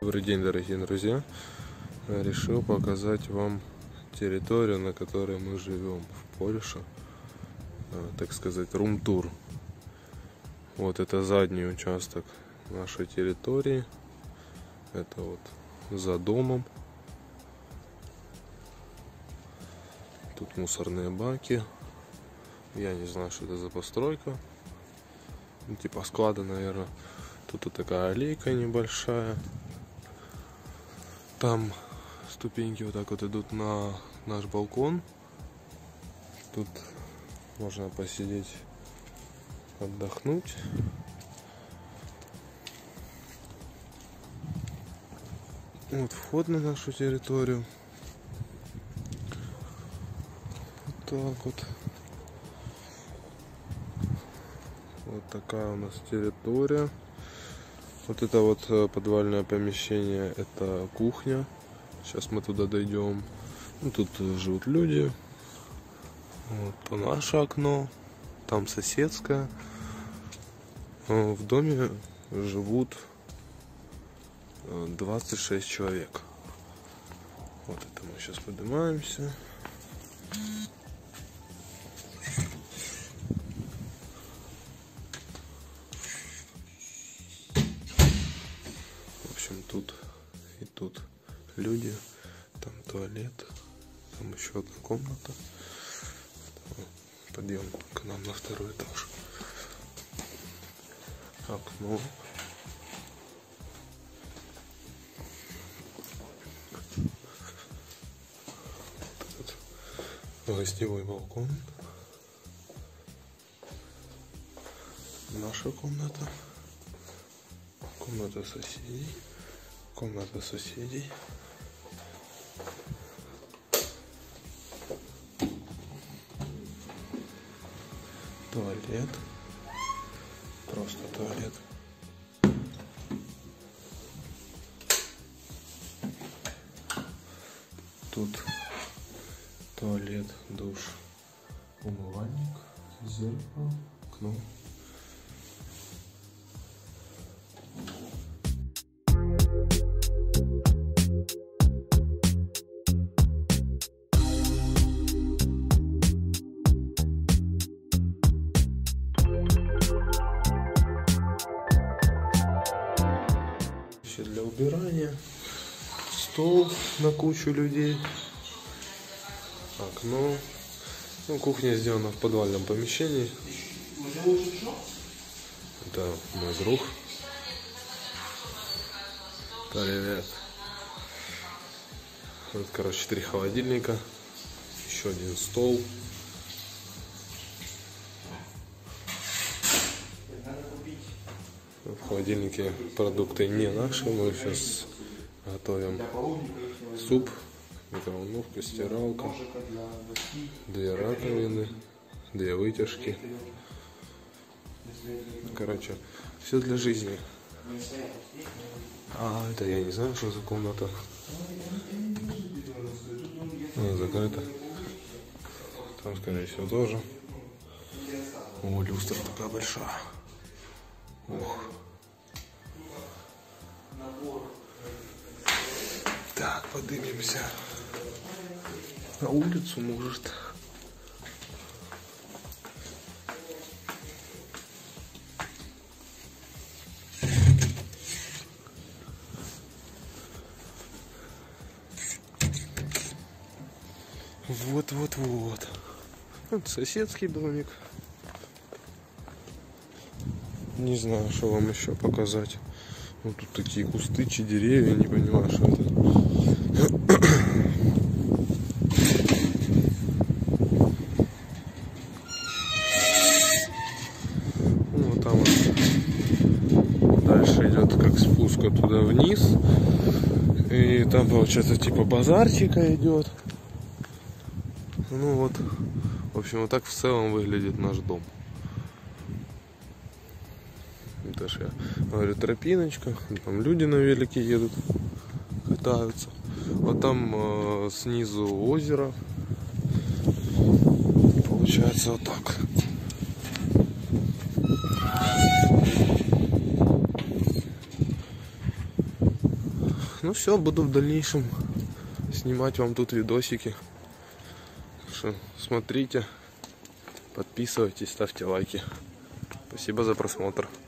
Добрый день, дорогие друзья! Решил показать вам территорию, на которой мы живем в Польше, так сказать, рум-тур. Вот это задний участок нашей территории. Это вот за домом. Тут мусорные баки. Я не знаю, что это за постройка. Ну, типа склада, наверное. Тут вот такая аллейка небольшая. Там ступеньки вот так вот идут на наш балкон. Тут можно посидеть, отдохнуть. Вот вход на нашу территорию. Вот так вот. Вот такая у нас территория. Вот это вот подвальное помещение, это кухня. Сейчас мы туда дойдем. Ну, тут живут люди. Вот наше окно. Там соседское. В доме живут 26 человек. Вот это мы сейчас поднимаемся. В общем, тут и тут люди. Там туалет. Там еще одна комната. Подъем к нам на второй этаж. Окно. Гостевой балкон. Наша комната. Комната соседей. Комната соседей. Туалет. Просто туалет. Тут туалет, душ, умывальник, зеркало, окно. Для убирания, стол на кучу людей, окно. Ну, кухня сделана в подвальном помещении. Это мой друг. Привет. Вот, короче, 3 холодильника, еще один стол. В холодильнике продукты не наши. Мы сейчас готовим суп, микроволновка, стиралка, 2 раковины, 2 вытяжки. Короче, все для жизни. А это я не знаю, что за комната. Она закрыта. Там, скорее всего, тоже. О, люстра такая большая. Ух. Так, поднимемся на улицу, может. Вот. Вот соседский домик. Не знаю, что вам еще показать. Вот тут такие кусты, деревья, не понимаю, что это. Вот там вот дальше идет как спуск туда вниз. И там получается типа базарчика идет. Ну вот. В общем, вот так в целом выглядит наш дом. Это ж я говорю, тропиночка, там люди на велике едут, катаются. Вот там снизу озеро. И получается вот так. Ну все, буду в дальнейшем снимать вам тут видосики. Так что смотрите, подписывайтесь, ставьте лайки. Спасибо за просмотр.